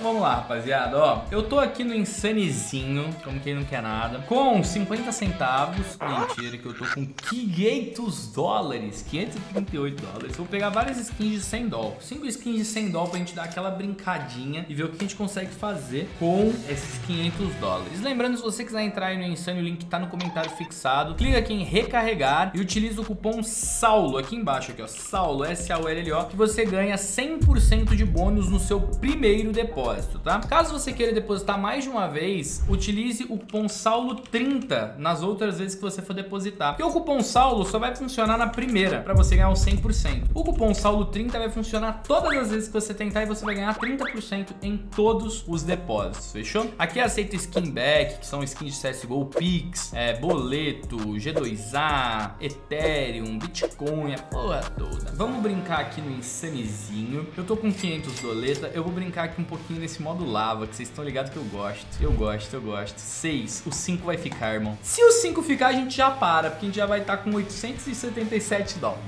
vamos lá, rapaziada, ó. Eu tô aqui no Insanezinho, como quem não quer nada, com 50 centavos. Mentira, que eu tô com 500 dólares, 538 dólares. Vou pegar várias skins de 100 dólares. 5 skins de 100 dólares pra gente dar aquela brincadinha e ver o que a gente consegue fazer com esses 500 dólares. Lembrando, se você quiser entrar aí no Insane, o link tá no comentário fixado. Clica aqui em recarregar e utiliza o cupom SAULO aqui embaixo, aqui ó, SAULO, SAULLO, que você ganha 100% de bônus no seu primeiro depósito, tá? Caso você queira depositar mais de uma vez, utilize o cupom SAULO30 nas outras vezes que você for depositar. Porque o cupom SAULO só vai funcionar na primeira, pra você ganhar o 100%. O cupom SAULO30 vai funcionar todas as vezes que você tentar e você vai ganhar 30% em todos os depósitos, fechou? Aqui aceita skin back, que são skins de CSGO, Pix, boleto, G2A, Ethereum, Bitcoin, a porra toda. Vamos brincar aqui no Insanezinho. Eu tô com 500 doleta, eu vou brincar aqui um pouquinho nesse modo lava, que vocês estão ligados que eu gosto. Eu gosto. 6, o 5 vai ficar, irmão. Se o 5 ficar, a gente já para, porque a gente já vai estar com 877 dólares.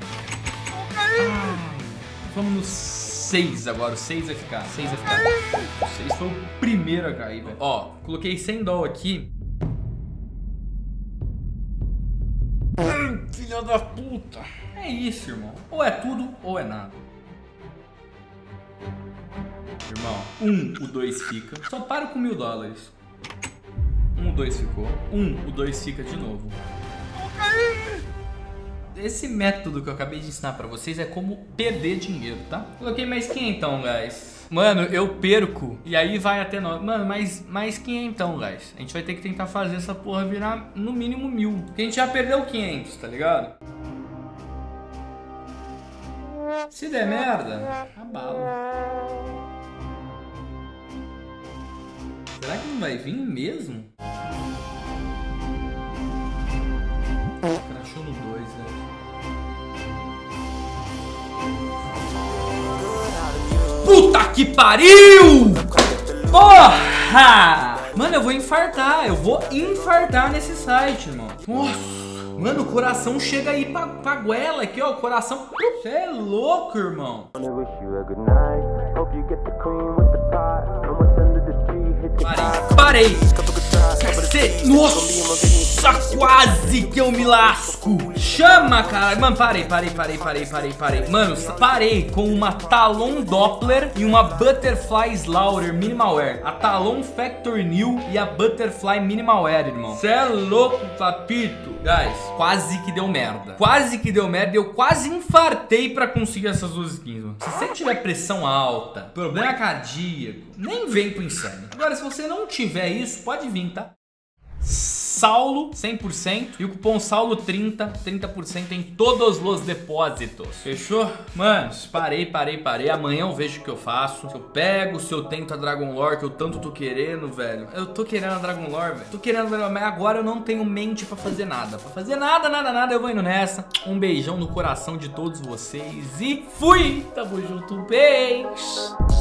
Vamos no 6 agora, o 6 vai ficar. 6 vai ficar. O 6 foi o primeiro a cair, velho. Ó, coloquei 100 dólares aqui. Filha da puta. É isso, irmão. Ou é tudo ou é nada. Irmão, o 2 fica. Só paro com 1000 dólares. O 2 ficou. O 2 fica de novo. Esse método que eu acabei de ensinar pra vocês é como perder dinheiro, tá? Coloquei mais 500, guys. Mano, eu perco e aí vai até 9. Mano, mais 500, guys. A gente vai ter que tentar fazer essa porra virar no mínimo 1000. Porque a gente já perdeu 500, tá ligado? Se der merda, abalo. Será que não vai vir mesmo? Crashou no 2, né? Puta que pariu! Porra! Mano, eu vou infartar nesse site, irmão. Nossa! Mano, o coração chega aí pra goela aqui, ó. O coração... Você é louco, irmão. Parei. Nossa, quase que eu me lasco. Chama, cara. Mano, parei. Mano, parei com uma Talon Doppler e uma Butterfly Slaughter Minimalware. A Talon Factor New e a Butterfly Minimalware, irmão. Cê é louco, papito. Guys, quase que deu merda. Eu quase infartei pra conseguir essas duas skins, mano. Se você tiver pressão alta, problema cardíaco, nem vem pro Insane. Agora, se você não tiver isso, pode vir, tá? Saulo 100% e o cupom SAULO30, 30% em todos os depósitos. Fechou? Manos, parei. Amanhã eu vejo o que eu faço. Se eu pego, se eu tento a Dragon Lore, que eu tanto tô querendo, velho. Eu tô querendo a Dragon Lore, velho. Tô querendo, mas agora eu não tenho mente pra fazer nada. Nada. Eu vou indo nessa. Um beijão no coração de todos vocês e fui! Tamo junto, beijo!